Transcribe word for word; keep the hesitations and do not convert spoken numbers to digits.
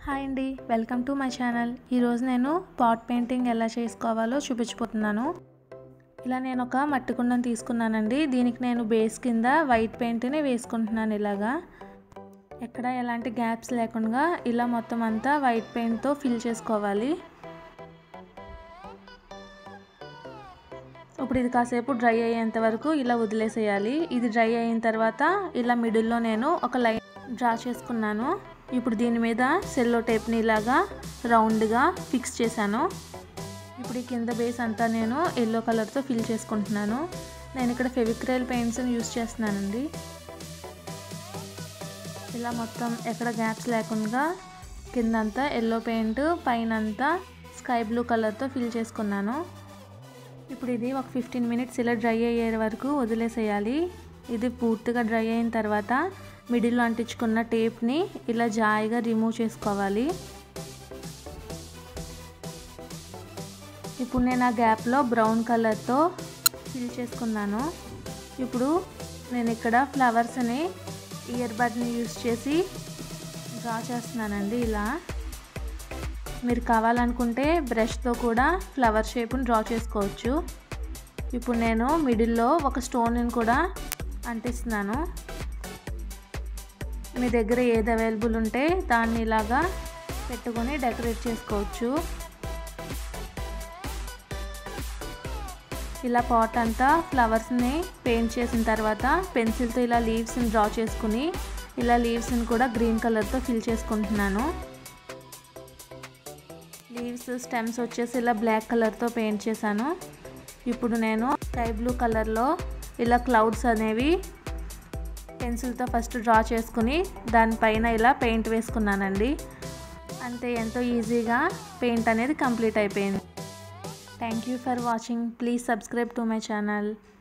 Hi అండి, welcome to my channel. ఈరోజు నేను పాట్ పెయింటింగ్ ఎలా చేసుకోవాలో చూపించిపోతున్నాను. ఇలా నేను ఒక మట్టి కుండను తీసుకున్నానండి. దీనికి నేను బేస్ కింద వైట్ పెయింట్ని వేసుకుంటున్నాను. ఇలాగా ఎక్కడ ఎలాంటి గ్యాప్స్ లేకుండా ఇలా మొత్తం అంతా వైట్ పెయింట్తో ఫిల్ చేసుకోవాలి. ఇప్పుడు ఇది కాసేపు డ్రై అయ్యేంత వరకు ఇలా వదిలేసేయాలి. ఇది డ్రై అయిన తర్వాత ఇలా మిడిల్లో నేను ఒక లైన్ డ్రా చేసుకున్నాను. ఇప్పుడు దీని మీద సెల్లో టేప్ని ఇలాగా రౌండ్గా ఫిక్స్ చేశాను. ఇప్పుడు ఈ కింద బేస్ అంతా నేను ఎల్లో కలర్తో ఫిల్ చేసుకుంటున్నాను. నేను ఇక్కడ ఫెవిక్రిల్ పెయింట్స్ని యూస్ చేస్తున్నానండి. ఇలా మొత్తం ఎక్కడ గ్యాప్స్ లేకుండా కిందంతా ఎల్లో పెయింట్, పైన అంతా స్కై బ్లూ కలర్తో ఫిల్ చేసుకున్నాను. ఇప్పుడు ఇది ఒక ఫిఫ్టీన్ మినిట్స్ ఇలా డ్రై అయ్యే వరకు వదిలేసేయాలి. ఇది పూర్తిగా డ్రై అయిన తర్వాత మిడిల్లో అంటించుకున్న టేప్ని ఇలా జాయిగా రిమూవ్ చేసుకోవాలి. ఇప్పుడు నేను ఆ గ్యాప్లో బ్రౌన్ కలర్తో ఫిల్ చేసుకున్నాను. ఇప్పుడు నేను ఇక్కడ ఫ్లవర్స్ని ఇయర్ బడ్ని యూస్ చేసి డ్రా చేస్తున్నానండి. ఇలా మీరు కావాలనుకుంటే బ్రష్తో కూడా ఫ్లవర్ షేప్ని డ్రా చేసుకోవచ్చు. ఇప్పుడు నేను మిడిల్లో ఒక స్టోన్ని కూడా అంటిస్తున్నాను. మీ దగ్గర ఏది అవైలబుల్ ఉంటే దాన్ని ఇలాగా పెట్టుకొని డెకరేట్ చేసుకోవచ్చు. ఇలా పాట్ అంతా ఫ్లవర్స్ని పెయింట్ చేసిన తర్వాత పెన్సిల్తో ఇలా లీవ్స్ని డ్రా చేసుకుని ఇలా లీవ్స్ని కూడా గ్రీన్ కలర్తో ఫిల్ చేసుకుంటున్నాను. లీవ్స్ స్టెమ్స్ వచ్చేసి ఇలా బ్లాక్ కలర్తో పెయింట్ చేశాను. ఇప్పుడు నేను స్కై బ్లూ కలర్లో ఇలా క్లౌడ్స్ అనేవి పెన్సిల్తో ఫస్ట్ డ్రా చేసుకుని దానిపైన ఇలా పెయింట్ వేసుకున్నానండి. అంతే, ఎంతో ఈజీగా పెయింట్ అనేది కంప్లీట్ అయిపోయింది. Thank you for watching. Please subscribe to my channel.